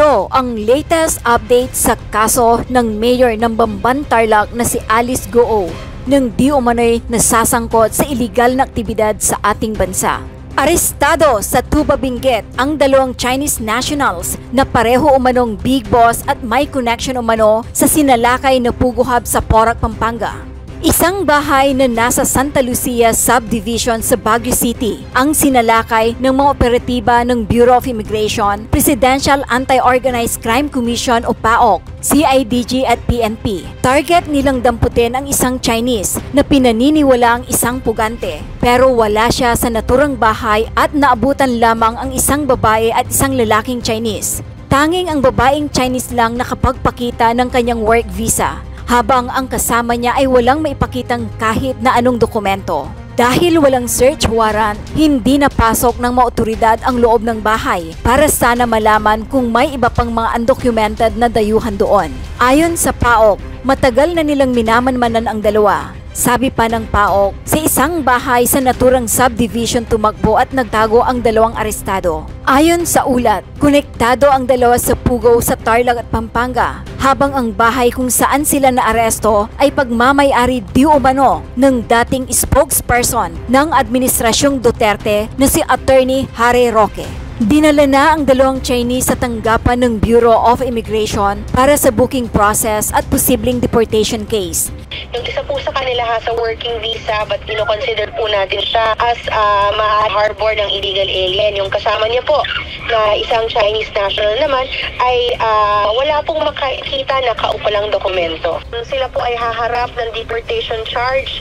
Ito ang latest update sa kaso ng mayor ng Bamban Tarlac na si Alice Goo nang di umano'y nasasangkot sa iligal na aktibidad sa ating bansa. Arestado sa Tuba Benguet ang dalawang Chinese nationals na pareho umanong big boss at may connection umano sa sinalakay na Pugo Hub sa Porac, Pampanga. Isang bahay na nasa Santa Lucia Subdivision sa Baguio City ang sinalakay ng mga operatiba ng Bureau of Immigration, Presidential Anti-Organized Crime Commission o PAOK, CIDG at PNP. Target nilang damputin ang isang Chinese na pinaniniwala ang isang pugante pero wala siya sa naturang bahay at naabutan lamang ang isang babae at isang lalaking Chinese. Tanging ang babaeng Chinese lang nakapagpakita ng kanyang work visa, habang ang kasama niya ay walang maipakitang kahit na anong dokumento. Dahil walang search warrant, hindi napasok ng mga otoridad ang loob ng bahay para sana malaman kung may iba pang mga undocumented na dayuhan doon. Ayon sa PAOK, matagal na nilang minamanmanan ang dalawa. Sabi pa ng PAOK, sa isang bahay sa naturang subdivision tumakbo at nagtago ang dalawang arestado. Ayon sa ulat, konektado ang dalawa sa Pugo sa Tarlac at Pampanga, habang ang bahay kung saan sila naaresto ay pagmamay-ari di umano ng dating spokesperson ng Administrasyong Duterte na si Attorney Harry Roque. Dinala na ang dalawang Chinese sa tanggapan ng Bureau of Immigration para sa booking process at posibleng deportation case. Yung isa po sa kanila has a working visa but consider po natin siya as ma-harbor ng illegal alien. Yung kasama niya po na isang Chinese national naman ay wala pong makikita na kaupalang dokumento. Sila po ay haharap ng deportation charge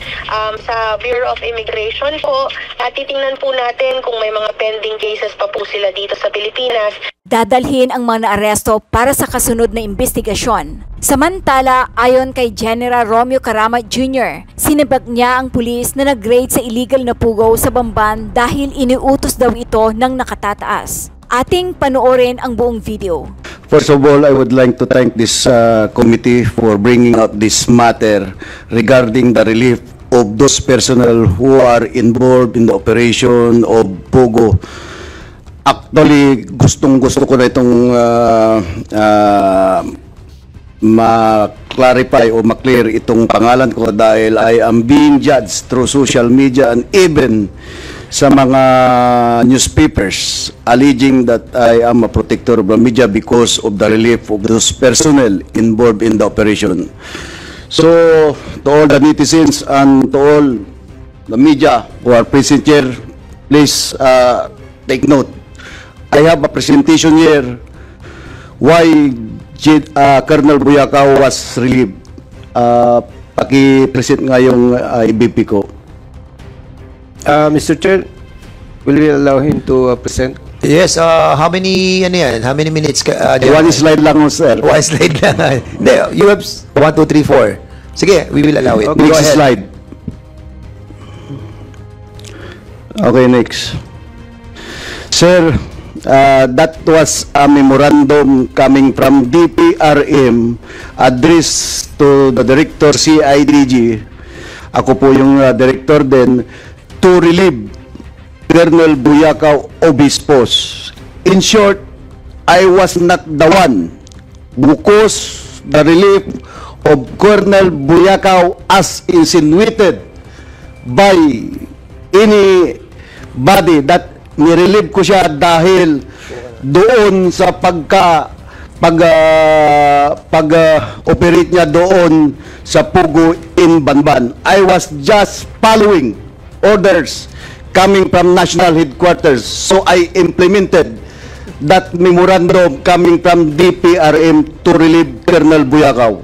sa Bureau of Immigration po. Titingnan po natin kung may mga pending cases pa po sila dito sa Pilipinas. Dadalhin ang mga naaresto para sa kasunod na investigasyon. Samantala, ayon kay General Romeo Carama Jr., sinibak niya ang pulis na nag-raid sa illegal na pugo sa Bamban dahil iniutos daw ito ng nakatataas. Ating panoorin ang buong video. First of all, I would like to thank this committee for bringing out this matter regarding the relief of those personnel who are involved in the operation of Pugo. Actually, gustong-gusto ko na itong ma-clarify o ma-clear itong pangalan ko dahil I am being judged through social media and even sa mga newspapers alleging that I am a protector of the media because of the relief of those personnel involved in the operation. So, to all the netizens and to all the media who are present here, please take note. I have a presentation here why Colonel Buyakaw was relieved. Paki-present nga yung IBP ko. Mr. Chair, will we allow him to present? Yes, how many minutes? One slide lang, sir. One slide lang. You have 1, 2, 3, 4. Sige, we will allow it. Okay, next slide. Okay, next. Sir, that was a memorandum coming from DPRM addressed to the Director CIDG. Ako po yung director din, to relieve Colonel Buyakaw of his post. In short, I was not the one because the relief of Colonel Buyakaw as insinuated by anybody that nirelieve ko siya dahil doon sa pag-operate niya doon sa Pugo in Banban. I was just following orders coming from national headquarters. So I implemented that memorandum coming from DPRM to relieve Colonel Buyakaw.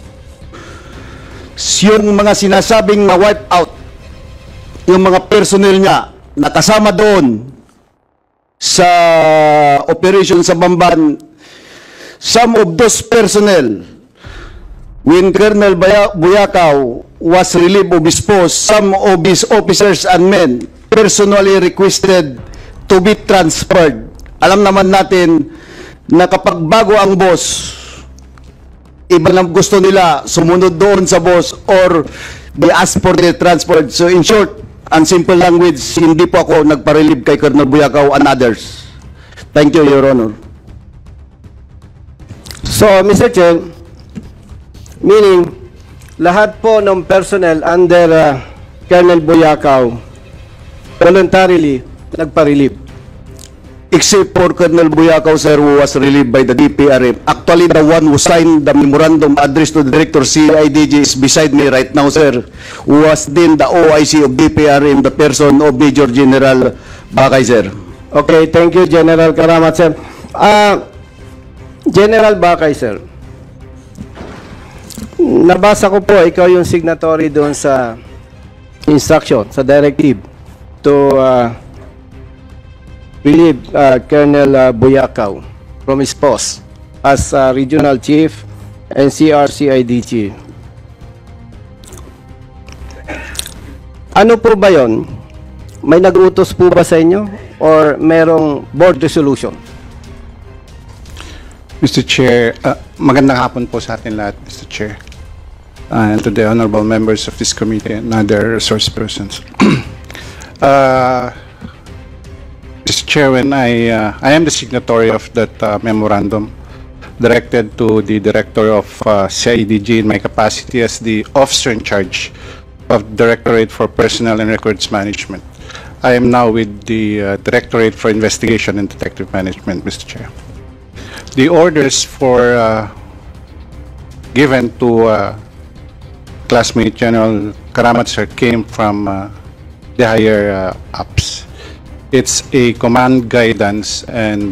Yung mga sinasabing ma-wipe out, yung mga personnel niya nakasama doon sa operation sa Bamban, some of those personnel, when Colonel Buyakaw was relieved of his post, some of his officers and men personally requested to be transferred. Alam naman natin na kapag bago ang boss, iba na gusto nila sumunod doon sa boss or they ask for the transfer. So in short, and simple language, hindi po ako nagpa-relieve kay Colonel Buyakaw and others. Thank you, Your Honor. So, Mr. Chair, meaning, lahat po ng personnel under Colonel Boyacao voluntarily nagpa-relieve. Except for Colonel Boyacao, sir, who was relieved by the DPRM. Actually, the one who signed the memorandum addressed to the Director CIDG is beside me right now, sir, who was then the OIC of DPRM, the person of Major General Bakay, sir. Okay, thank you, General Karamat, sir. General Bakay, sir. Nabasa ko po, ikaw yung signatory doon sa instruction, sa directive to relieve Colonel Boyacao from his post as Regional Chief and CRCIDG. Ano po ba yon? May nag-utos po ba sa inyo or merong board resolution? Mr. Chair, magandang hapon po sa atin lahat, Mr. Chair. And to the honorable members of this committee and other resource persons. Mr. Chair, when I am the signatory of that memorandum directed to the Director of CIDG in my capacity as the officer in charge of Directorate for Personnel and Records Management. I am now with the Directorate for Investigation and Detective Management, Mr. Chair. The orders for given to classmate General Karamat, sir, came from the higher ups. It's a command guidance, and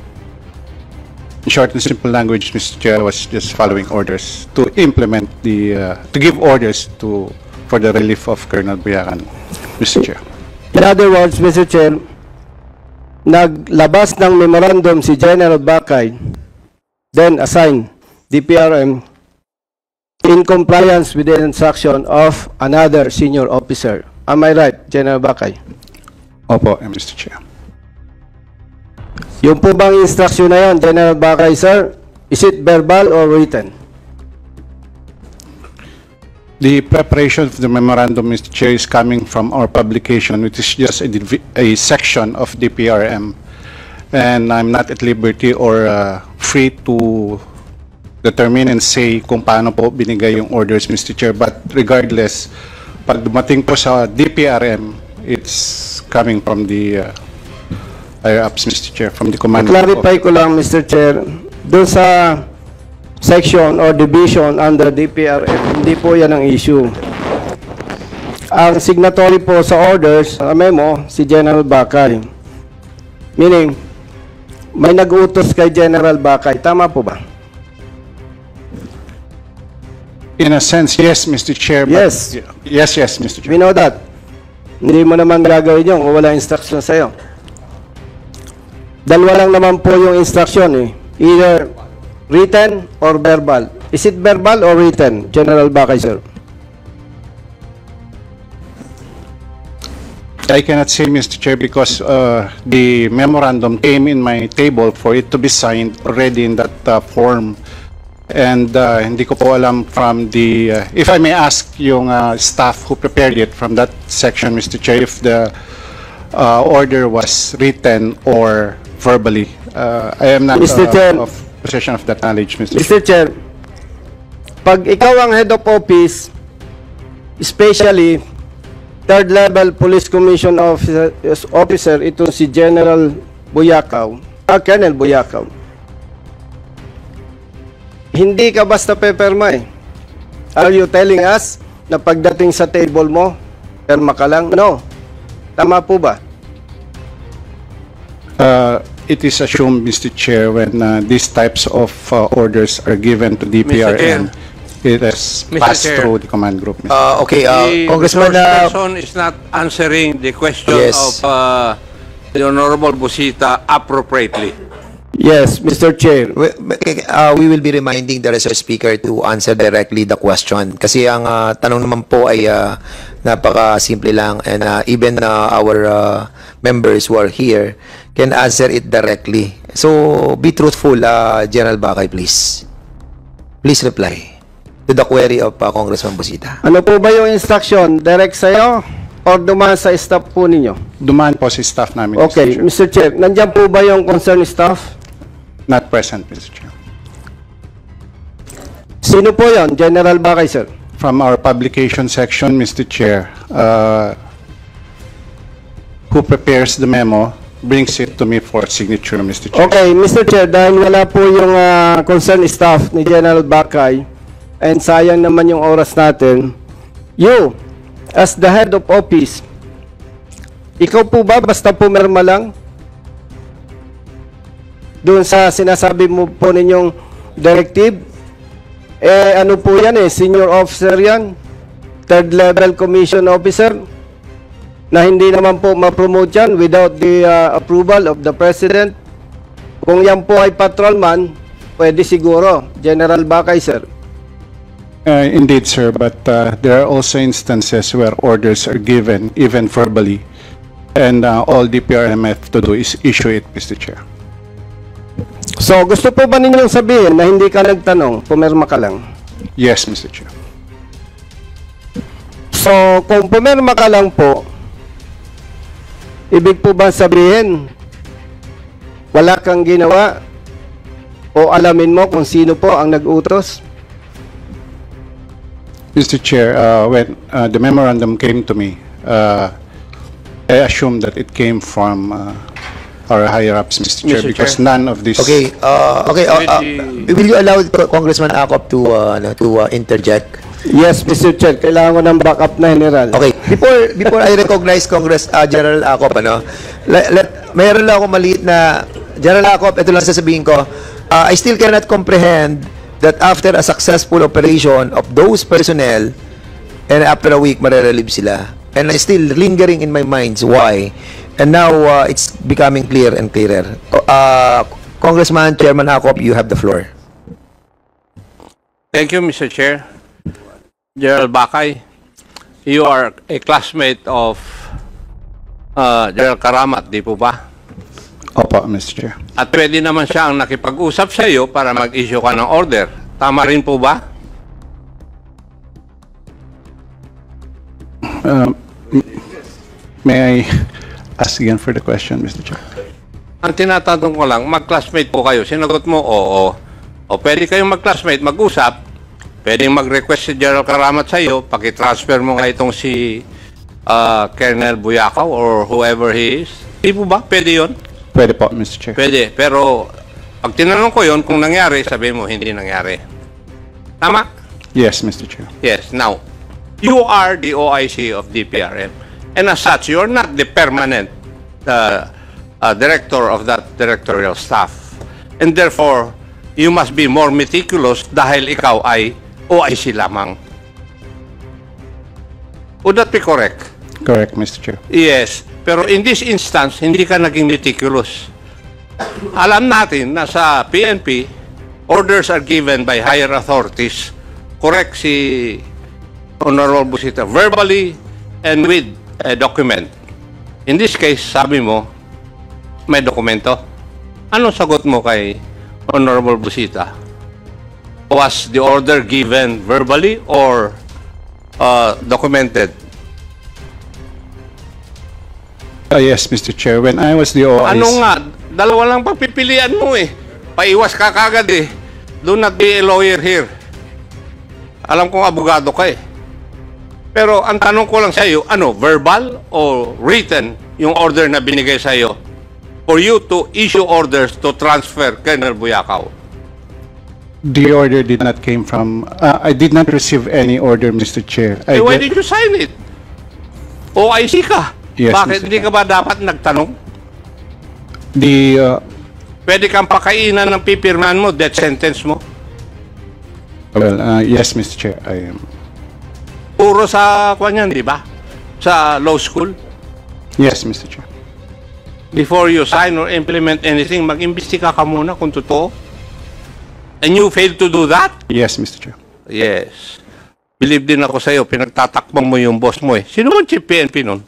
in short and simple language, Mr. Chair, was just following orders to implement the to give orders for the relief of Colonel Boyacao, Mr. Chair. In other words, Mr. Chair, naglabas ng memorandum si General Bakay, then assigned DPRM in compliance with the instruction of another senior officer. Am I right, General Bakay? Opo, Mr. Chair. Yung po bang instruction na yan, General Bakay, sir, is it verbal or written? The preparation of the memorandum, Mr. Chair, is coming from our publication, which is just a section of DPRM. And I'm not at liberty or free to determine and say kung paano po binigay yung orders, Mr. Chair. But regardless, pag dumating po sa DPRM, it's coming from the higher ups, Mr. Chair, from the command. Clarify ko lang, Mr. Chair, doon sa section or division under DPRM, hindi po yan ang issue. Ang signatory po sa orders, memo, si General Bakay. Meaning, may nag-utos kay General Bakay. Tama po ba? In a sense, yes, Mr. Chair. Yes. Yes, Mr. Chair. We know that. Hindi mo naman gagawin yun kung wala instruction sa'yo. Dalawa lang naman po yung instruction eh. Either written or verbal. Is it verbal or written, General Bakay, sir? I cannot say, Mr. Chair, because the memorandum came in my table for it to be signed already in that form. And hindi ko po alam from the, if I may ask yung staff who prepared it from that section, Mr. Chair, if the order was written or verbally. I am not Mr. Chair, of possession of that knowledge, Mr. Mr. Chair, pag ikaw ang head of office, especially third level police commission officer, ito si General Boyacao, Colonel Boyacao, hindi ka basta peperma eh. Are you telling us na pagdating sa table mo, perma ka lang? No. Tama po ba? It is assumed, Mr. Chair, when these types of orders are given to DPRM, it has passed through the command group, Mr. Okay, The Congressman, resource person is not answering the question Yes. of the Honorable Busita appropriately. Yes, Mr. Chair. we will be reminding the resource speaker to answer directly the question. Kasi ang tanong naman po ay napaka-simple lang, and even our members who are here can answer it directly. So, be truthful, General Bakay, please. Please reply to the query of Congressman Busita. Ano po ba yung instruction? Direct sa'yo or dumaan sa staff po ninyo? Dumaan po si staff namin, Okay, Mr. Chair. Mr. Chair, nandiyan po ba yung concerned staff? Not present, Mr. Chair. Sino po yon? General Bakay, sir. From our publication section, Mr. Chair, who prepares the memo brings it to me for signature, Mr. Chair. Okay, Mr. Chair, dahil wala po yung concerned staff ni General Bakay, and sayang naman yung oras natin, you, as the head of office, ikaw po ba basta pumirma lang? Doon sa sinasabi mo po ninyong directive? Eh, ano po yan senior officer yan? Third level commission officer? Na hindi naman po ma-promote yan without the approval of the President. Kung yan po ay patrolman, pwede siguro. General Bakay, sir. Indeed, sir, but there are also instances where orders are given, even verbally, and all DPRM have to do is issue it, Mr. Chair. So, gusto po ba ninyong sabihin na hindi ka nagtanong, pumirma ka lang? Yes, Mr. Chair. So, kung pumirma ka lang po, ibig po ba sabihin, wala kang ginawa o alamin mo kung sino po ang nag-utos? Mr. Chair, when the memorandum came to me, I assumed that it came from our higher-ups, Mr. Chair, Mr. because Chair. none of this... Okay, will you allow Congressman Acop to interject? Yes, Mr. Chair. Kailangan ko ng backup na, General. Okay, before I recognize General Acop, mayroon lang ako maliit na, General Acop, ito lang sasabihin ko, I still cannot comprehend that after a successful operation of those personnel, and after a week, marerelieve sila. And I still lingering in my mind why. And now, it's becoming clear and clearer. Congressman, Chairman Acop, you have the floor. Thank you, Mr. Chair. General Bakay, you are a classmate of General Karamat, di po ba? Opo, Mr. Chair. At pwede naman siya ang nakipag-usap sa iyo para mag-issue ka ng order. Tama rin po ba? May I ask again for the question, Mr. Chair? Ang tinatanong ko lang, mag-classmate po kayo. Sinagot mo, oo. O pwede kayong mag-classmate, mag-usap. Pwedeng mag-request si General Karamat sa iyo, pakitransfer mo nga itong si Colonel Buyakaw or whoever he is. Di po ba? Pwede yun? Pwede po, Mr. Chair. Pwede. Pero pag tinanong ko yun, kung nangyari, sabihin mo, hindi nangyari. Tama? Yes, Mr. Chair. Yes. Now, you are the OIC of DPRM. And as such, you're not the permanent director of that directorial staff. And therefore, you must be more meticulous dahil ikaw ay OIC lamang. Would that be correct? Correct, Mr. Chair. Yes. Pero in this instance, hindi ka naging meticulous. Alam natin na sa PNP, orders are given by higher authorities. Correct si Honorable Busita, verbally and with a document. In this case, sabi mo, may dokumento. Anong sagot mo kay Honorable Busita? Was the order given verbally or documented? Yes, Mr. Chair. When I was the OIC... Ano nga? Dalawa lang pagpipilian mo eh. Paiwas ka kagad eh. Do not be a lawyer here. Alam kong abogado ka eh. Pero ang tanong ko lang sa iyo, ano, verbal o written yung order na binigay sa iyo for you to issue orders to transfer Colonel Buyakaw? The order did not came from... I did not receive any order, Mr. Chair. Why did you sign it? OIC ka. Yes, Bakit Mr. hindi ka ba dapat nagtanong? Pwede kang pakainan ng pipirman mo, death sentence mo? Well, yes, Mr. Chair, I am. Puro sa kanyan, di ba? Sa law school? Yes, Mr. Chair. Before you sign or implement anything, mag-imbestiga ka muna kung totoo. And you failed to do that? Yes, Mr. Chair. Yes. Believe din ako sa'yo, pinagtatakbang mo yung boss mo eh. Sino man chief PNP nun?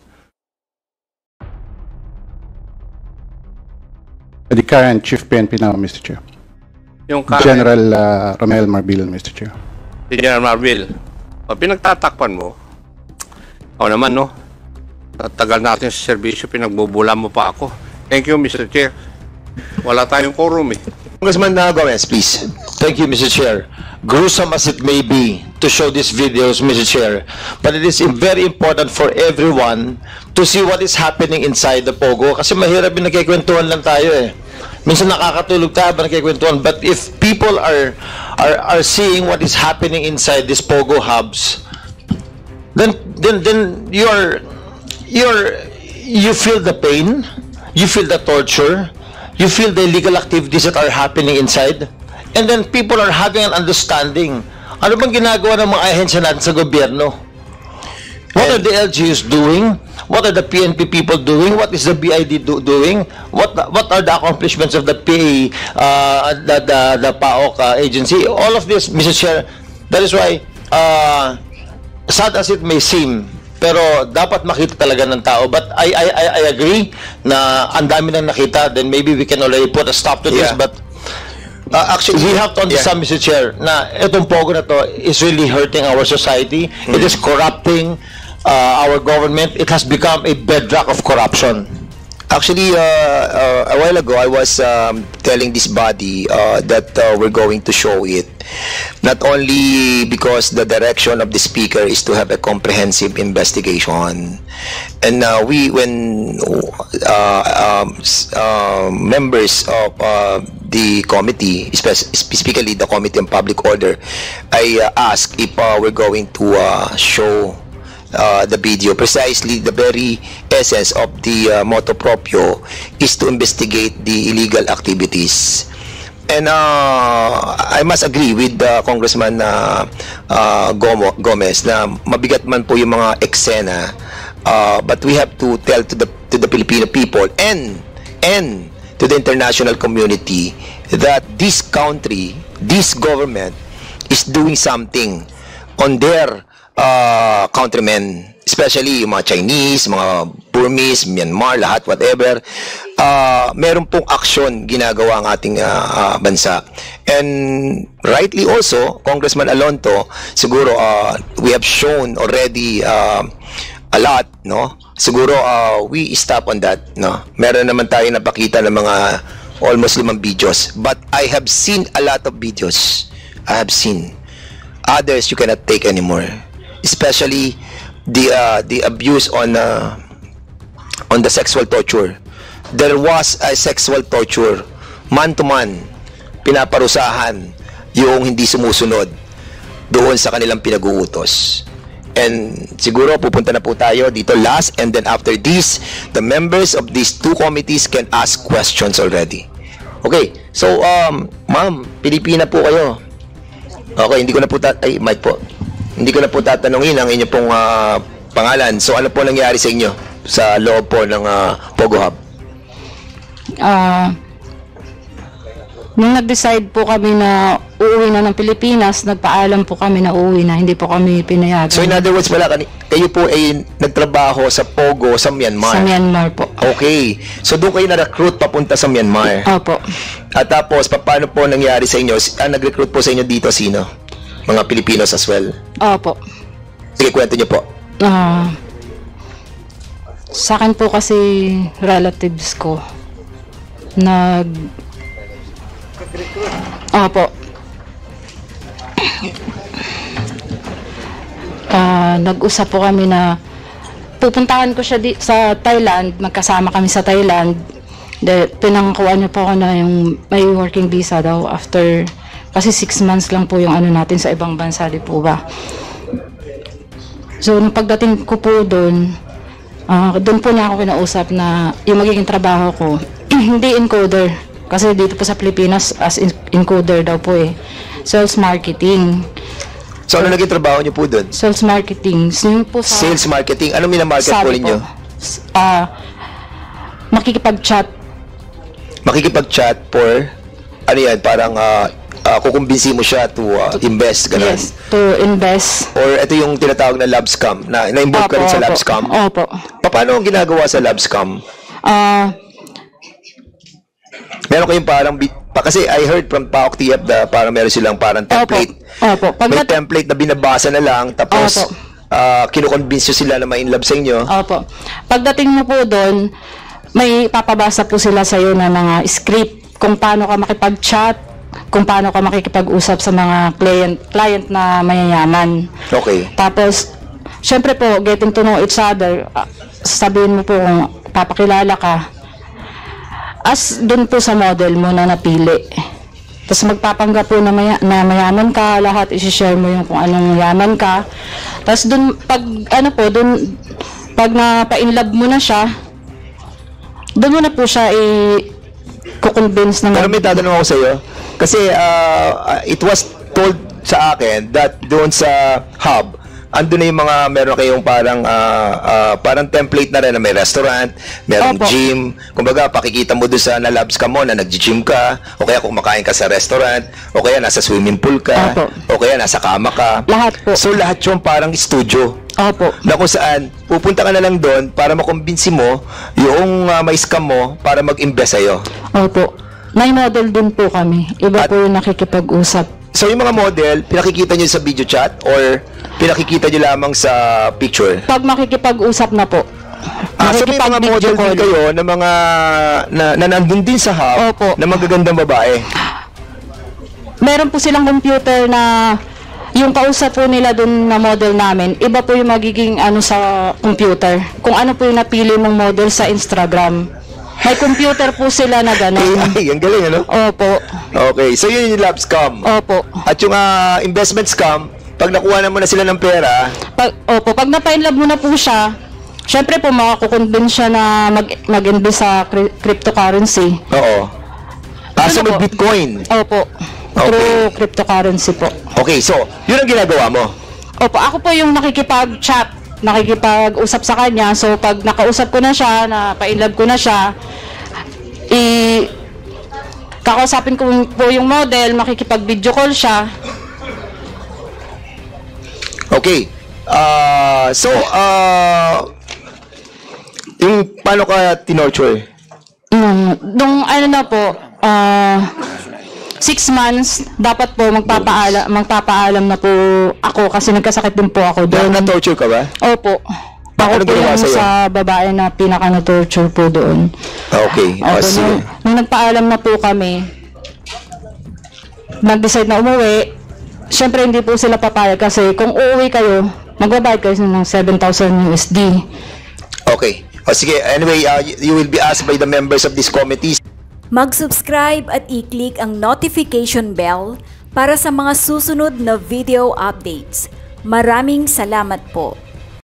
The current Chief PNP now, Mr. Chair. Yung current, General Romel Marbil, Mr. Chair. si General Marbil. O pinagtatakpan mo. O naman, no? Tagal natin sa serbisyo, pinagbubula mo pa ako. Thank you, Mr. Chair. Wala tayong quorum eh. Congressman Gomez, please. Thank you, Mr. Chair. gruesome as it may be to show these videos, Mr. Chair, but it is very important for everyone to see what is happening inside the Pogo. Kasi mahirap yung nagkikwentuhan lang tayo eh. Minsan nakakatulog tayo ba nagkikwentuhan. But if people are seeing what is happening inside these Pogo hubs, then you feel the pain, you feel the torture, you feel the illegal activities that are happening inside, and then people are having an understanding. Ano bang ginagawa ng mga ahensya natin sa gobyerno? What are the LGUs doing? What are the PNP people doing? What is the BID doing? What are the accomplishments of the PA, the PAOK agency? All of this, Mr. Chair, that is why, sad as it may seem, pero dapat makita talaga ng tao. But I agree na ang dami nang nakita, then maybe we can already put a stop to this, but actually, we have to understand, Mr. Chair, na itong Pogo na to is really hurting our society. It is corrupting our government. It has become a bedrock of corruption. Actually, a while ago, I was telling this body that we're going to show it. Not only because the direction of the speaker is to have a comprehensive investigation. And when members of the committee, specifically the Committee on Public Order, I asked if we're going to show the video. Precisely the very essence of the motu proprio is to investigate the illegal activities. And I must agree with Congressman Gomez na mabigat man po yung mga eksena, but we have to tell to the Filipino people and to the international community that this country, this government is doing something on their countrymen, especially yung mga Chinese, mga Burmese, Myanmar, lahat, whatever. Meron pong aksyon ginagawa ang ating bansa. And rightly also, Congressman Alonto, siguro we have shown already a lot, no? Siguro we stop on that, no? Meron naman tayo napakita ng mga almost 5 videos. But I have seen a lot of videos. I have seen. Others you cannot take anymore. Especially the abuse on the sexual torture. There was a sexual torture, man to man, pinaparusahan yung hindi sumusunod doon sa kanilang pinag-uutos. And siguro pupunta na po tayo dito last, and then after this, the members of these two committees can ask questions already. Okay, so ma'am, Pilipina po kayo. Okay, hindi ko na po Mike po. Hindi ko na po tatanungin ang inyong pong pangalan. So ano po nangyari sa inyo sa loob po ng Pogo Hub? Nung nag-decide po kami na uuwi na ng Pilipinas, nagpaalam po kami na uuwi na, hindi po kami pinayagan. So in other words, kayo po ay nagtrabaho sa Pogo sa Myanmar? Sa Myanmar po. Okay. So doon kayo na-recruit papunta sa Myanmar? Opo. At tapos, paano po nangyari sa inyo? Nag-recruit po sa inyo dito sino? Mga Pilipinos as well? Opo. Sige, kwento niyo po. Sa akin po kasi relatives ko Opo. Nag-usap po kami na pupuntahan ko siya sa Thailand, magkasama kami sa Thailand. Pinangkuhan niya po ako na yung may working visa daw after, kasi 6 months lang po yung ano natin sa ibang bansa, di po ba? So, nung pagdating ko po doon po na ako kinausap na yung magiging trabaho ko, hindi encoder. Kasi dito po sa Pilipinas, as encoder daw po eh. Sales marketing. So, ano naging trabaho niyo po doon? Sales marketing. Po sa, sales marketing? Ano minamarket po ninyo? Makikipag-chat. Makikipag-chat for, ano yan, parang kukumbinsi mo siya to invest, ganun? Yes, to invest. Or ito yung tinatawag na love scam, na-involve ka rin sa love scam? Opo. Paano ang ginagawa sa love scam? Meron kayong parang, kasi I heard from PAOK TF na parang meron silang parang template. Opo. May template na binabasa na lang, tapos kinukonvince sila na ma-inlove sa inyo. Opo. Pagdating mo po doon, may papabasa po sila sa iyo na mga script kung paano ka makipag-chat, kung paano ka makikipag-usap sa mga client na mayayaman. Okay. Tapos, syempre po, getting to know each other, sabihin mo po kung papakilala ka, as dun po sa model mo na napili. Tapos magpapanggap po na, mayaman ka, lahat isi-share mo yung kung anong yaman ka. Tapos dun, pag napa-inlove mo na siya, dun mo na po siya i-convince na... Pero may tatanong ako sa iyo. Kasi it was told sa akin that doon sa hub, andun na yung mga meron kayong parang template na rin na may restaurant, merong Opo. gym. Kumbaga, pakikita mo doon sa nalabs ka mo na nag-gym ka, o kaya kumakain ka sa restaurant, o kaya nasa swimming pool ka, Opo. o kaya nasa kama ka. Lahat po. So lahat yung parang studio. Opo. Na kung saan, pupunta ka na lang doon para makumbinsi mo yung may scam mo para mag-invest sa'yo. Opo. May model din po kami. Iba po yung nakikipag-usap. So yung mga model, pinakikita nyo sa video chat or pinakikita nyo lamang sa picture? Pag makikipag-usap na po. So may mga model din kayo na mga na nandun din sa hub. Opo. Na magagandang babae? Meron po silang computer na yung kausap po nila dun na model namin, iba po yung magiging sa computer. Kung ano po yung napili mong model sa Instagram. May computer po sila na gano'n. Ay, ang galing, ano? Opo. Okay, so yun yung love scam. Opo. At yung investment scam, pag nakuha naman na sila ng pera, Pag napa-inlove mo na po siya, syempre po makakukonvince siya na mag-invest sa cryptocurrency. oo. So Ano po? mag-Bitcoin. Opo. Through cryptocurrency po. Okay, so yun ang ginagawa mo. Opo, ako po yung nakikipag-chat, nakikipag-usap sa kanya. So, pag nakausap ko na siya, pa-inlove ko na siya, kakausapin ko po yung model, makikipag-video call siya. Okay. Yung paano ka tinorture? Nung na po, 6 months, dapat po magpapaalam na po ako kasi nagkasakit din po ako doon. Na-torture ka ba? Opo. Ako Ano po ginawa yung sa'yo? sa babae na pinaka-torture po doon. Okay. Opo, Sige. nung nagpaalam na po kami, nag-decide na umuwi, syempre hindi po sila papayag kasi kung uuwi kayo, magbabayad kayo ng 7,000 USD. Okay. Sige, anyway, you will be asked by the members of this committee. Mag-subscribe at i-click ang notification bell para sa mga susunod na video updates. Maraming salamat po.